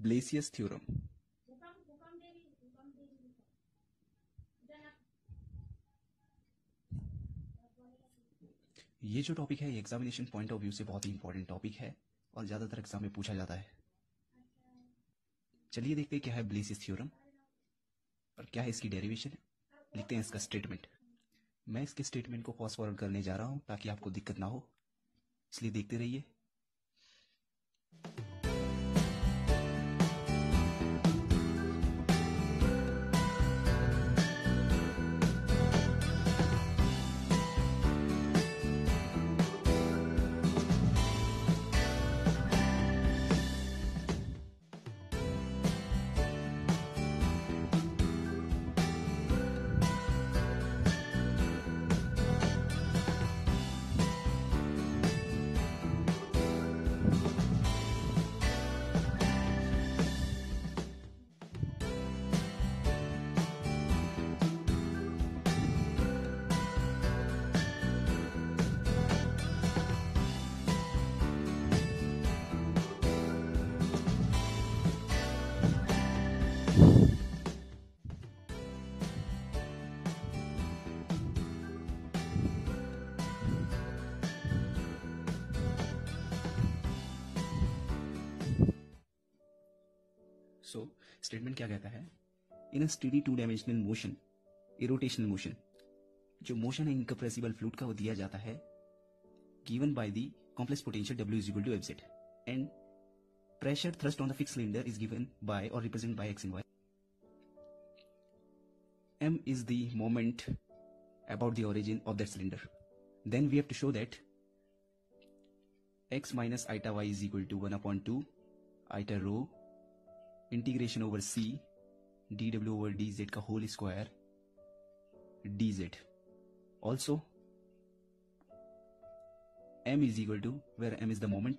Blasius theorem. ये जो topic है ये एग्जामिनेशन पॉइंट ऑफ व्यू से बहुत ही इंपॉर्टेंट टॉपिक है और ज़्यादातर एग्जाम में पूछा जाता है. चलिए देखते हैं क्या है ब्लेसियस थ्योरम और क्या है इसकी डेरिवेशन. लिखते हैं इसका स्टेटमेंट. मैं इसके स्टेटमेंट को फास्ट फॉरवर्ड करने जा रहा हूँ ताकि आपको दिक्कत ना हो, इसलिए देखते रहिए. सो स्टेटमेंट क्या कहता है? In a steady two dimensional motion, irrotational motion, जो मोशन है इनकम्प्रेसिबल फ्लूइड का वो दिया जाता है given by the complex potential W is equal to mz and pressure thrust on the fixed cylinder is given by or represented by x and y. M is the moment about the origin of that cylinder. Then we have to show that x minus eta y is equal to 1 upon 2 eta rho integration over c dw over dz का whole square dz. Also m is equal to, where m is the moment,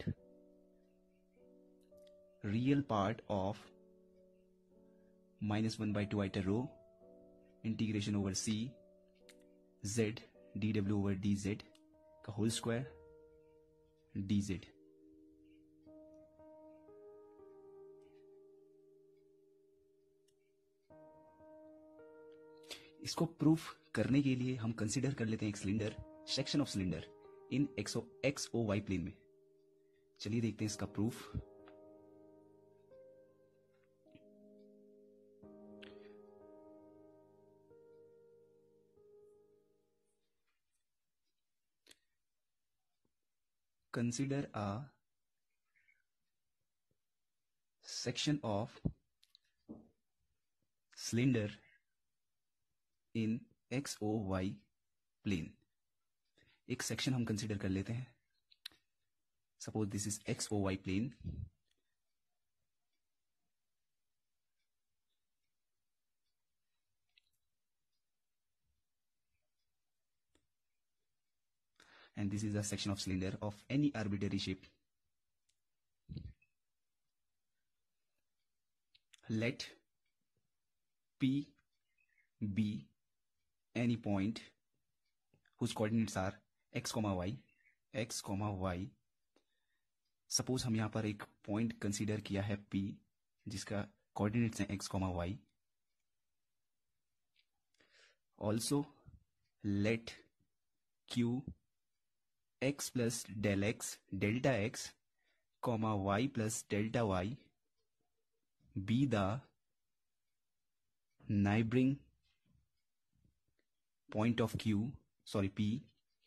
real part of minus 1 by 2 eta rho integration over c z dw over dz का whole square dz. इसको proof करने के लिए हम consider कर लेते हैं एक cylinder, section of cylinder in XOY plane में. चलिए देखते हैं इसका proof. Consider a section of cylinder in XOY plane. एक सेक्शन हम कंसीडर कर लेते हैं. Suppose this is XOY plane. And this is a section of cylinder of any arbitrary shape. Let P be any point whose coordinates are x, y. Suppose हम यहाँ पर एक point consider किया है P जिसका कोऑर्डिनेट्स हैं x, y. Also let Q x plus del x delta x, y plus delta y be the neighboring point of P,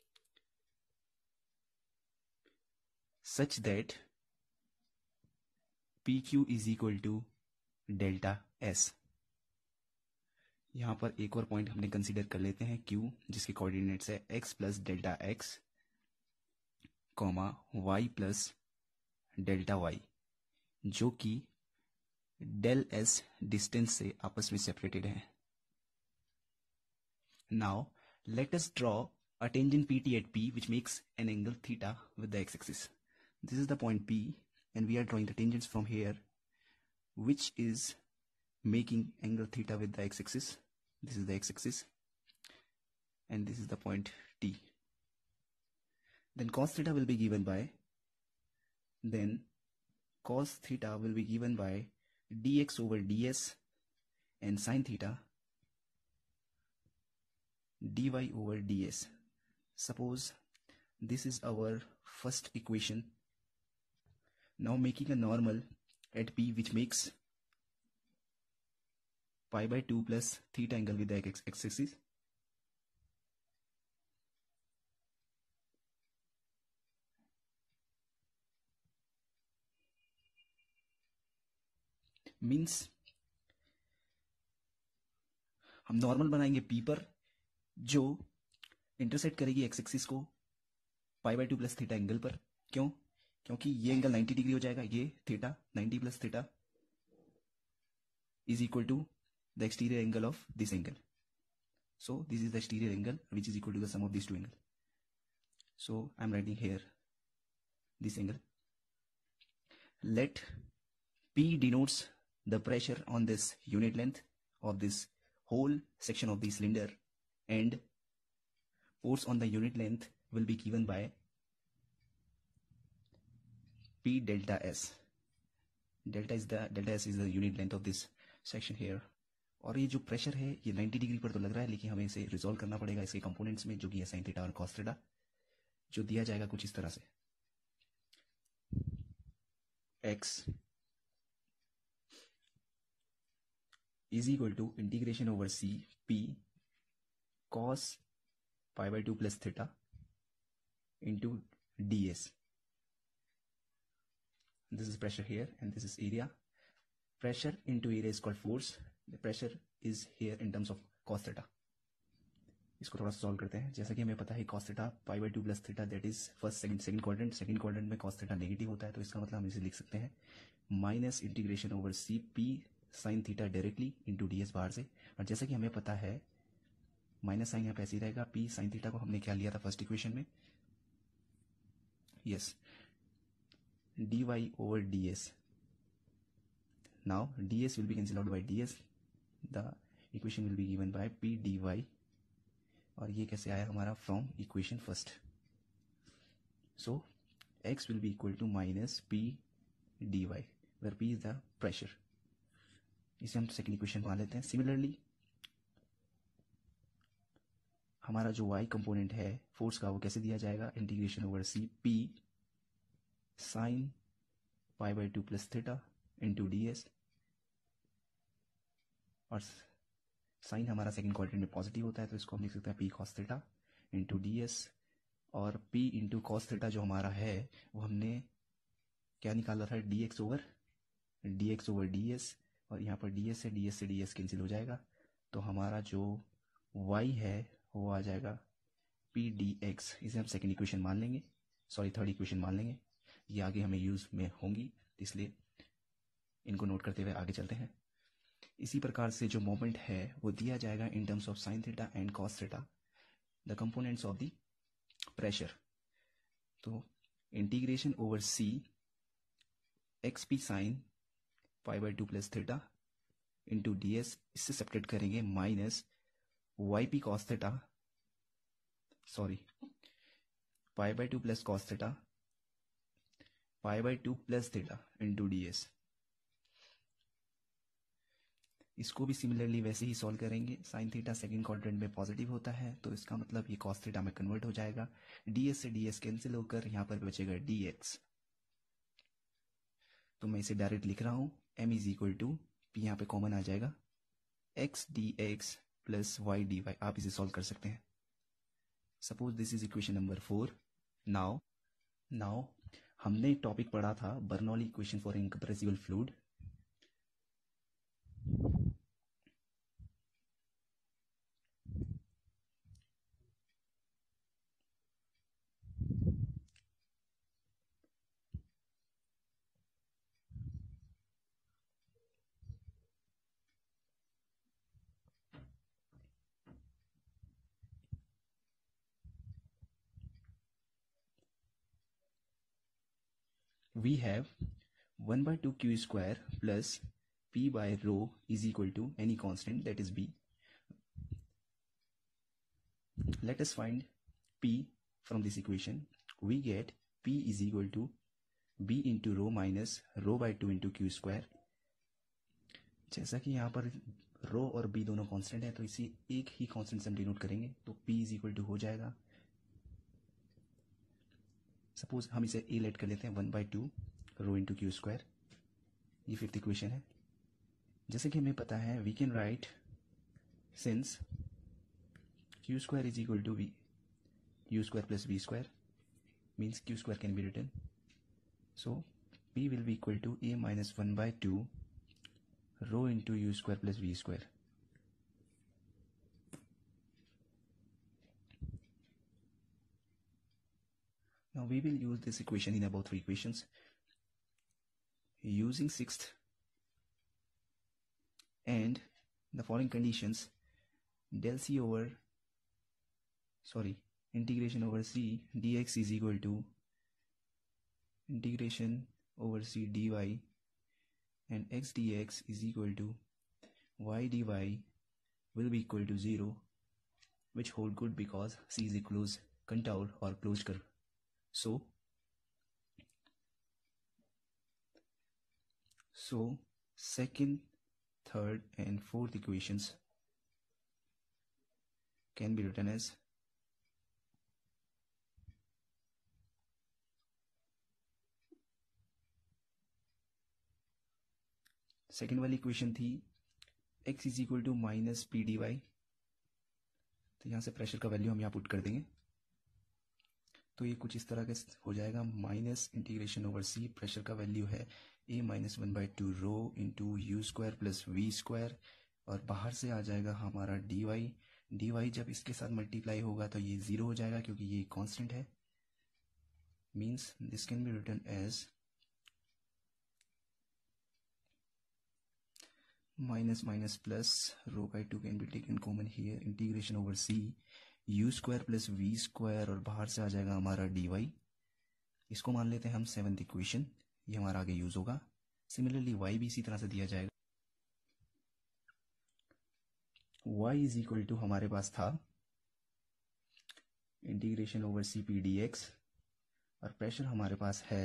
such that PQ is equal to delta S. यहां पर एक और point हमने consider कर लेते हैं Q जिसके coordinates है x plus delta x, y plus delta y, जो कि डेल S डिस्टेंस से आपस में सेपरेटेड है. Now let us draw a tangent PT at P which makes an angle theta with the x-axis. This is the point P and we are drawing the tangents from here which is making angle theta with the x-axis. This is the x-axis and this is the point T. Then cos theta will be given by dx over ds and sin theta dy over ds. Suppose this is our first equation. Now making a normal at P which makes pi by 2 plus theta angle with the x-axis. Means हम normal बनाएंगे P पर जो intersect करेगी x axis को pi by 2 plus theta angle पर. क्यों? क्योंकि ये एंगल 90 डिग्री हो जाएगा. ये theta 90 plus theta is equal to the exterior angle of this angle. So this is the exterior angle which is equal to the sum of these two angles. So I am writing here this angle. Let P denotes the pressure on this unit length of this whole section of the cylinder, and force on the unit length will be given by P delta S. Delta S is the unit length of this section here. और ये जो pressure है ये 90 degree पर तो लग रहा है, लेकिन हमें इसे रिजोल्व करना पड़ेगा इसके कंपोनेंट्स में, जो कि है साइन थीटा और कॉस थीटा, जो दिया जाएगा कुछ इस तरह से. x is equal to integration over c p cos pi by 2 plus theta into ds. This is pressure here and this is area. Pressure into area is called force. The pressure is here in terms of cos theta. इसको थोड़ा सा solve करते हैं. जैसा कि हमें पता है cos theta pi by 2 plus theta that is first second quadrant. Second quadrant में cos थीटा नेगेटिव होता है, तो इसका मतलब हम इसे लिख सकते हैं minus integration over c p sine theta directly into d s बाहर से. और जैसा कि हमें पता है माइनस साइन यहाँ पे ऐसे ही रहेगा. पी साइन थीटा को हमने क्या लिया था फर्स्ट इक्वेशन में, yes, dy over ds. Now ds will be cancelled out by ds. The equation will be given by p dy. और ये कैसे आया हमारा from equation first. So x will be equal to minus p dy where p is the pressure. इसे हम second equation मान लेते हैं. सिमिलरली हमारा जो y कंपोनेंट है फोर्स का वो कैसे दिया जाएगा, integration over c p sine pi by 2 plus theta into d s. और साइन हमारा सेकंड क्वाड्रेंट में पॉजिटिव होता है, तो इसको हम लिख सकते हैं p cos theta into d s. और पी इंटू कॉस थीटा जो हमारा है वो हमने क्या निकाला था, d x over d s. और यहाँ पर डी एस से डी एस कैंसिल हो जाएगा, तो हमारा जो वाई है वो आ जाएगा पी डी एक्स. इसे हम सेकेंड इक्वेशन मान लेंगे, सॉरी थर्ड इक्वेशन मान लेंगे. ये आगे हमें यूज में होंगी, इसलिए इनको नोट करते हुए आगे चलते हैं. इसी प्रकार से जो मोमेंट है वो दिया जाएगा in terms of sine theta and cos theta, the components of the pressure. तो integration over c x p sine pi by 2 plus theta into d s, इससे सेपरेट करेंगे minus y p cos theta, sorry pi by 2 plus cos theta pi by 2 plus theta into d s. इसको भी similarly वैसे ही solve करेंगे. Sine theta second quadrant में positive होता है, तो इसका मतलब ये कॉस थीटा में कन्वर्ट हो जाएगा. डीएस से डीएस कैंसिल होकर यहाँ पर बचेगा डीएक्स. तो मैं इसे डायरेक्ट लिख रहा हूँ, m is equal to p, यहाँ पे कॉमन आ जाएगा x d x plus y d y. आप इसे सॉल्व कर सकते हैं. Suppose this is equation number 4. Now हमने एक टॉपिक पढ़ा था Bernoulli equation for incompressible fluid. We have 1 by 2 q square plus p by rho is equal to any constant, that is b. Let us find p from this equation. We get p is equal to b into rho minus rho by 2 into q square. जैसा कि यहाँ पर रो और B दोनों constant है तो इसी एक ही कांस्टेंट से हम डिनोट करेंगे, तो p इज इक्वल टू हो जाएगा, सपोज हम इसे a लेट कर लेते हैं 1/2 रो इंटू क्यू स्क्वायर। ये फिफ्थ इक्वेशन है। जैसे कि हमें पता है we can write since q square is equal to v u square plus v square means q square can be written, so p will be equal to a minus 1/2 rho into u square plus v square. Now we will use this equation in about 3 equations. Using sixth and the following conditions, del c over integration over c dx is equal to integration over c dy, and x dx is equal to y dy will be equal to 0, which hold good because c is a closed contour or closed curve. So second, third and fourth equations can be written as second वाली equation थी x is equal to minus p d y, तो यहाँ से pressure का value हम यहाँ put कर देंगे, तो ये कुछ इस तरह के हो जाएगा, minus integration over c, pressure का वैल्यू है a minus 1/2 rho into u square plus v square, और बाहर से आ जाएगा हमारा डी वाई जब इसके साथ मल्टीप्लाई होगा तो ये 0 हो जाएगा क्योंकि ये कांस्टेंट है, means this can be written as minus minus plus rho by 2 can be taken common here, integration over c u square plus v square, और बाहर से आ जाएगा हमारा dy, इसको मान लेते हैं हम सेवंथ इक्वेशन, ये हमारा आगे यूज होगा। सिमिलरली y भी इसी तरह से दिया जाएगा, y इज इक्वल टू हमारे पास था integration over c p d x, और प्रेशर हमारे पास है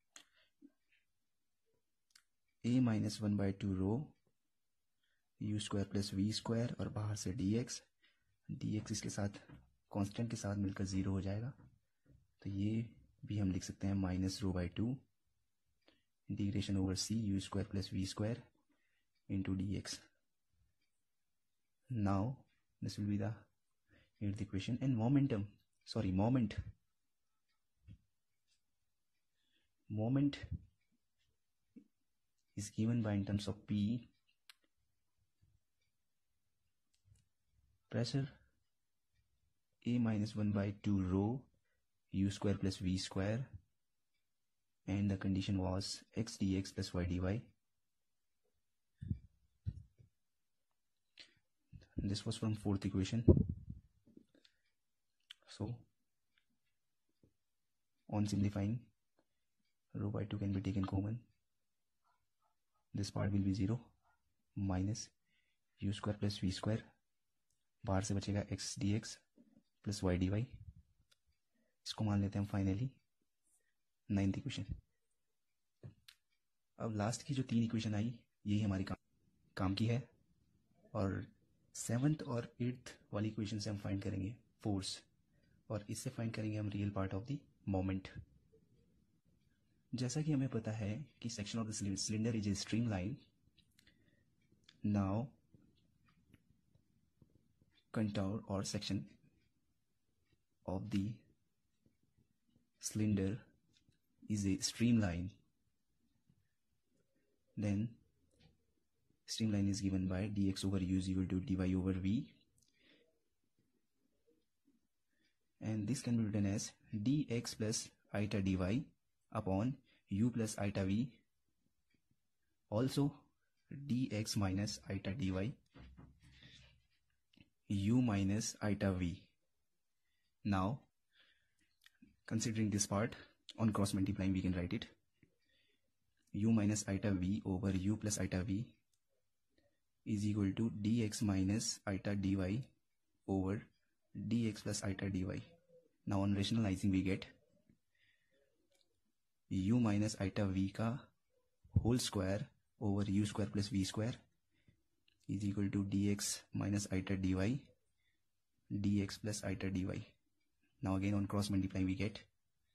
a minus 1/2 rho u square plus v square, और बाहर से dx इसके साथ कांस्टेंट के साथ मिलकर 0 हो जाएगा, तो ये भी हम लिख सकते हैं minus rho by 2 integration over c u square plus v square into dx. Now this will be the eighth equation, and moment is given by in terms of P, pressure a minus 1/2 rho u square plus v square, and the condition was x dx plus y dy. This was from fourth equation. So on simplifying, rho by 2 can be taken common, this part will be 0, minus u square plus v square, बाहर से बचेगा x dx प्लस y dy, इसको मान लेते हैं हम finally ninth equation. अब लास्ट की जो 3 इक्वेशन आई यही हमारी काम की है, और सेवन्थ और एट्थ वाली इक्वेशन से हम फाइंड करेंगे फोर्स, और इससे फाइंड करेंगे हम real part of the moment. जैसा कि हमें पता है कि section of the cylinder is a stream line, now contour or section of the cylinder is a streamline, then streamline is given by dx over u is equal to dy over v, and this can be written as dx plus iota dy upon u plus iota v, also dx minus iota dy u minus iota v. Now considering this part, on cross multiplying we can write it u minus iota v over u plus iota v is equal to dx minus iota dy over dx plus iota dy. Now on rationalizing we get u minus iota v का whole square over u square plus v square, is equal to dx minus iota dy, dx plus iota dy. Now again on cross multiplying we get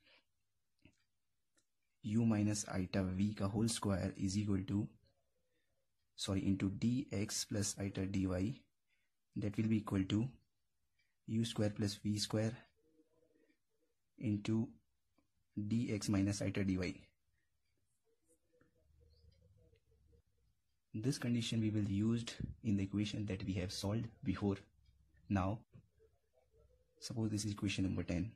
u minus iota v का whole square is equal to into dx plus iota dy, that will be equal to u square plus v square into dx minus iota dy. This condition we will used in the equation that we have solved before. Now suppose this is equation number 10.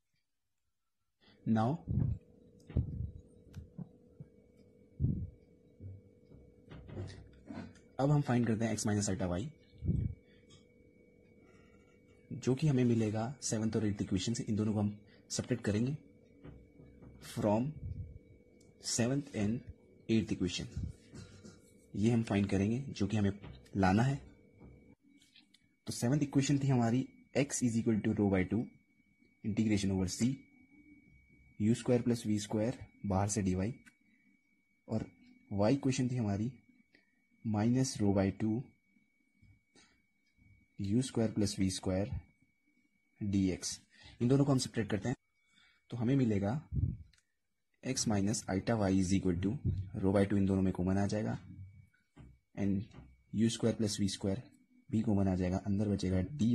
Now अब हम find करते हैं x minus iota y, जो कि हमें मिलेगा 7th और 8th equation से. इन दोनों को हम सब्ट्रैक्ट करेंगे from 7th and 8th equation. ये हम फाइंड करेंगे जो कि हमें लाना है. तो 7th इक्वेशन थी हमारी x is equal to rho by two integration over c u square plus v square बाहर से dy, और y इक्वेशन थी हमारी minus rho by two u square plus v square dx. इन दोनों को हम सब्ट्रैक्ट करते हैं तो हमें मिलेगा x minus iota y is equal to rho by two, इन दोनों में कॉमन आ जाएगा, and u square plus v square भी कॉमन आ जाएगा. अंदर बचेगा dy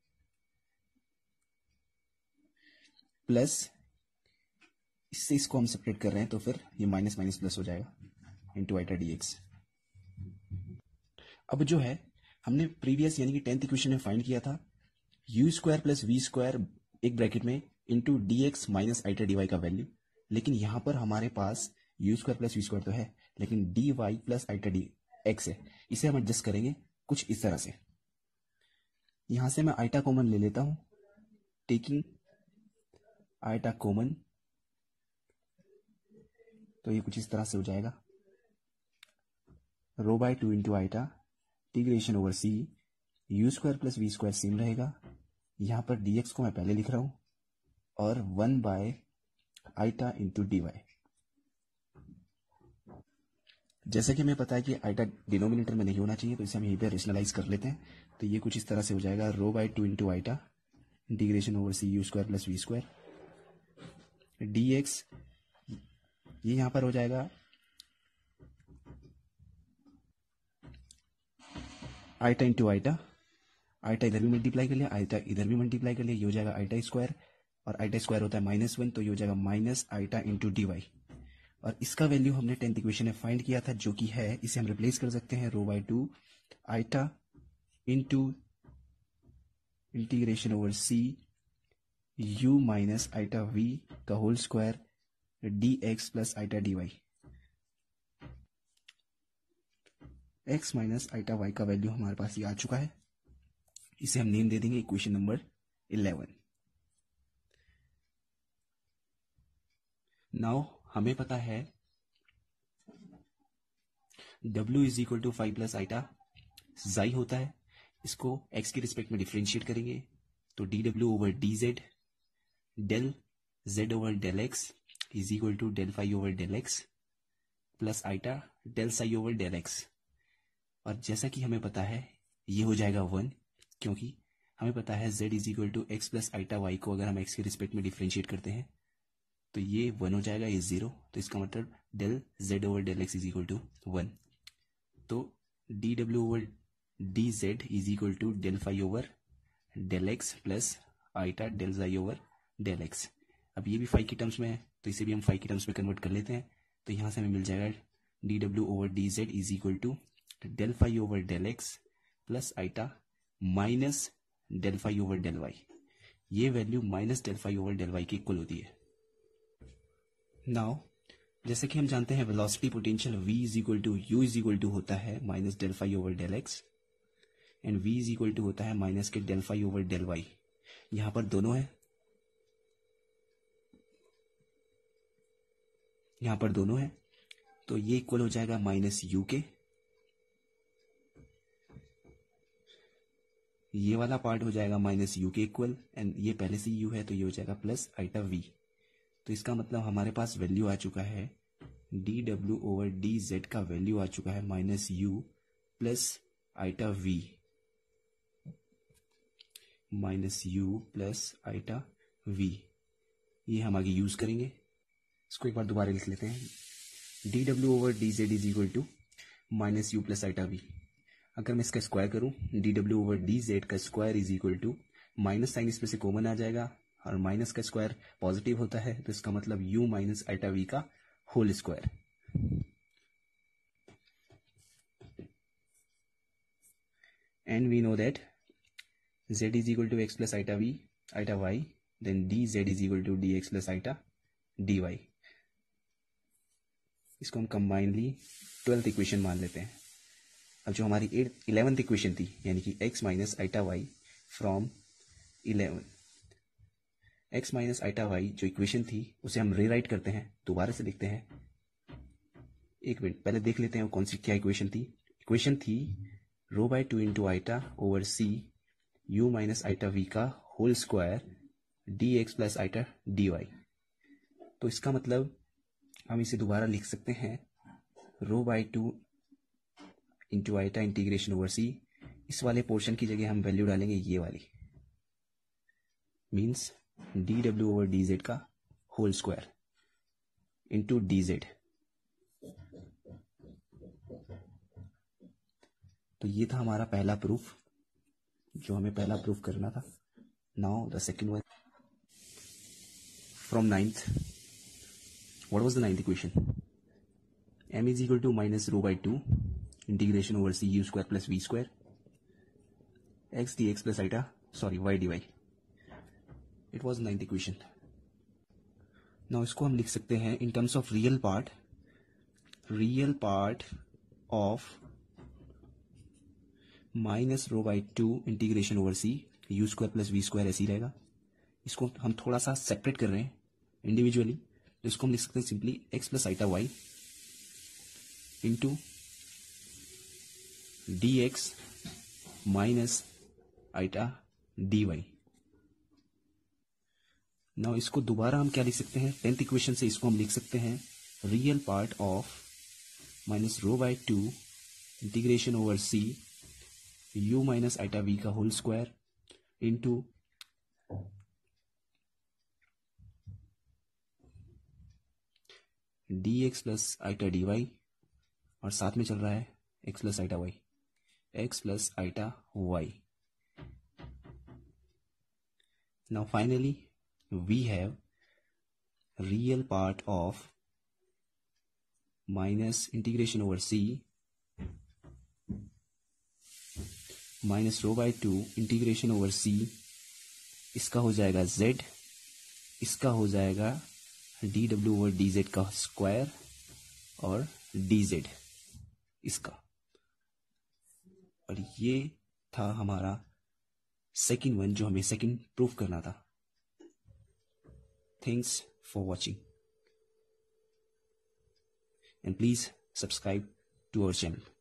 प्लस इससे इसको हम सब्ट्रैक्ट कर रहे हैं तो फिर ये माइनस माइनस प्लस हो जाएगा इंटू आइटा dx. अब जो है हमने प्रीवियस यानी कि 10th इक्वेशन में फाइंड किया था u square plus v square एक ब्रैकेट में into dx minus iota dy का वैल्यू, लेकिन यहां पर हमारे पास u square plus v square तो है लेकिन dy प्लस आइटा dx है. इसे हम एडजस्ट करेंगे कुछ इस तरह से. यहां से मैं आइटा कॉमन ले लेता हूं, टेकिंग आइटा कॉमन, तो ये कुछ इस तरह से हो जाएगा rho by two into iota integration over c u square plus v square same रहेगा. यहां पर dx को मैं पहले लिख रहा हूं और 1 बाय आइटा इंटू dy. जैसे कि हमें पता है कि आइटा डिनोमिनेटर में नहीं होना चाहिए तो इसे हम यहीं पे रेशनलाइज कर लेते हैं. तो ये कुछ इस तरह से हो जाएगा rho by two into iota integration over c u square plus v square dx, ये यहां पर हो जाएगा आइटा इंटू आइटा, आइटा इधर भी मल्टीप्लाई कर लिया, आइटा इधर भी मल्टीप्लाई कर लिया, ये हो जाएगा आइटा स्क्वायर, और आइटा स्क्वायर होता है -1 तो ये हो जाएगा माइनस आइटा इंटू dy. और इसका वैल्यू हमने 10th इक्वेशन में फाइंड किया था जो कि है, इसे हम रिप्लेस कर सकते हैं rho by two iota into integration over c u minus iota v का whole square dx plus iota dy. x minus iota y का वैल्यू हमारे पास ये आ चुका है. इसे हम नेम दे देंगे इक्वेशन नंबर 11. नाउ हमें पता है w is equal to 5 plus iota psi होता है. इसको x के रिस्पेक्ट में डिफ्रेंशिएट करेंगे तो dw over dz del z over del x is equal to del phi over del x plus iota del psi over del x. और जैसा कि हमें पता है ये हो जाएगा 1, क्योंकि हमें पता है z is equal to x plus iota y को अगर हम x के रिस्पेक्ट में डिफ्रेंशिएट करते हैं तो ये 1 हो जाएगा, ये 0, तो इसका मतलब del z over del x is equal to 1. तो dw over dz is equal to del phi over del x plus iota del psi over del x. अब ये भी फाई की टर्म्स में है तो इसे भी हम फाई की टर्म्स में कन्वर्ट कर लेते हैं. तो यहां से हमें मिल जाएगा dw over dz is equal to del phi over del x plus iota minus del phi over del y. ये value minus del phi over del y की इक्वल होती है. नाउ जैसे कि हम जानते हैं velocity potential v is equal to u is equal to होता है minus del phi over del एक्स and v is equal to होता है माइनस के del phi over del y. यहां पर दोनों है, यहां पर दोनों है तो ये इक्वल हो जाएगा माइनस यू के. ये वाला पार्ट हो जाएगा माइनस यू के इक्वल, एंड ये पहले से यू है तो ये हो जाएगा प्लस आइटा वी. तो इसका मतलब हमारे पास वैल्यू आ चुका है डी डब्ल्यू ओवर डी जेड का वैल्यू आ चुका है minus u plus iota v minus u plus iota v, ये हम आगे यूज करेंगे। इसको एक बार दोबारा लिख लेते हैं। dw over dz is equal to minus u plus iota v। अगर मैं इसका स्क्वायर करूं, dw ओवर dz का square is equal to, minus sign इसमें से कॉमन आ जाएगा और माइनस का स्क्वायर पॉजिटिव होता है, तो इसका मतलब u माइनस आइटा v का whole square. And we know that z is equal to x plus iota v, iota y, then dz is equal to dx plus iota dy। इसको हम combinedly 12th equation मान लेते हैं। अब जो हमारी 11th equation थी, यानी कि x minus iota y from 11, x minus iota y जो इक्वेशन थी उसे हम रीराइट करते हैं, दोबारा से लिखते हैं। एक मिनट पहले देख लेते हैं वो कौन सी क्या इक्वेशन थी। इक्वेशन थी rho by 2 into iota over c u minus iota v का whole square dx plus iota dy। तो इसका मतलब हम इसे दोबारा लिख सकते हैं, rho by 2 into iota integration over c, इस वाले पोर्शन की जगह हम वैल्यू डालेंगे ये वाली, मीन्स dw ओवर dz का होल स्क्वायर इंटू dz। तो ये था हमारा पहला प्रूफ, जो हमें पहला प्रूफ करना था। Now the second one from 9th, what was the 9th equation? m is equal to minus rho by 2 integration over c u square plus v square x d x plus iota y d y. It was 9th equation. Now इसको हम लिख सकते हैं in terms of real part of minus rho by 2 integration over c u square plus v square, ऐसे ही रहेगा। इसको हम थोड़ा सा सेपरेट कर रहे हैं इंडिविजुअली, तो इसको हम लिख सकते हैं simply x plus iota y into d x minus iota d y. Now इसको दोबारा हम क्या लिख सकते हैं, 10th इक्वेशन से इसको हम लिख सकते हैं real part of minus rho by 2 integration over c u minus iota v का whole square into d x plus iota d y, और साथ में चल रहा है x plus iota y, x plus iota y. Now finally we have real part of minus integration over c minus rho by 2 integration over c, इसका हो जाएगा z, इसका हो जाएगा dw ओवर dz का स्क्वायर और dz इसका। और ये था हमारा सेकंड वन, जो हमें सेकंड प्रूफ करना था। Thanks for watching and please subscribe to our channel.